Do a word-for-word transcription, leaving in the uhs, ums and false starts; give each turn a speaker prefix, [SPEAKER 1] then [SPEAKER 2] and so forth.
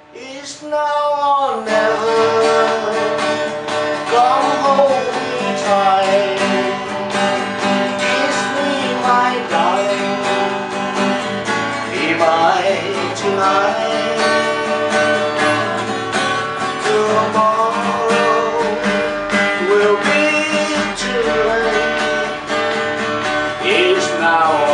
[SPEAKER 1] It's now or never. Come hold me tight. Kiss me, my darling. Be mine tonight. Tomorrow will be too late. It's now